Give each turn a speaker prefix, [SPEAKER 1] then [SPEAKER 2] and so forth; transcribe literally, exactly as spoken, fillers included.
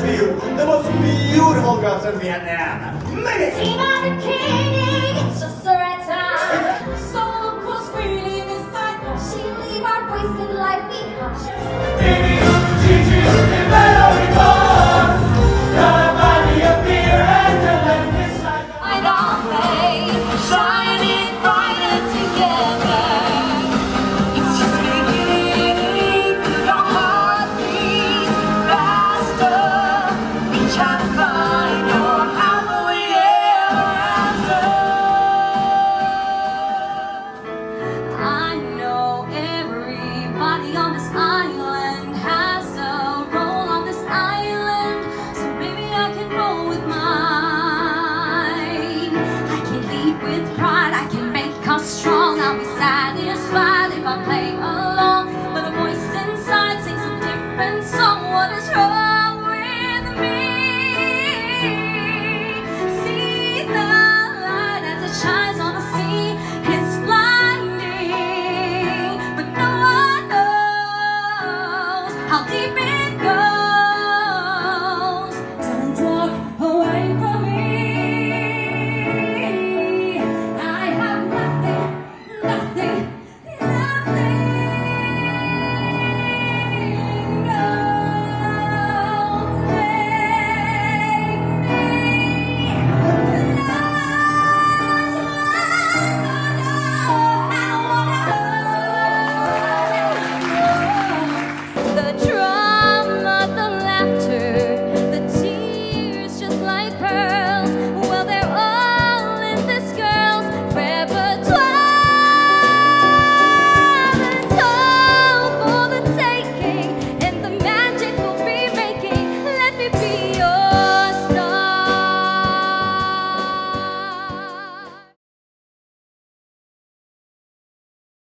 [SPEAKER 1] view, the most beautiful girls in Vietnam. Maybe.
[SPEAKER 2] See my bikini, it's just the right time. So look who's really inside. She leave our wasted life behind.
[SPEAKER 3] Baby, Gigi, you better recall. Gotta buy me a beer and to let me slide.
[SPEAKER 2] I don't think shining brighter together. It's just beginning. Your heart beats faster. Reach out and find your happily ever after. I know everybody on this island has a role on this island, so maybe I can roll with mine. I can lead with pride, I can make us strong. I'll be satisfied if I play along, but a voice inside sings a different song. What is wrong with me? See the light as it shines on the sea. It's blinding, but no one knows how deep it goes. Don't walk away from me. I have nothing, nothing, nothing. No, the drama, the laughter, the tears just like pearls.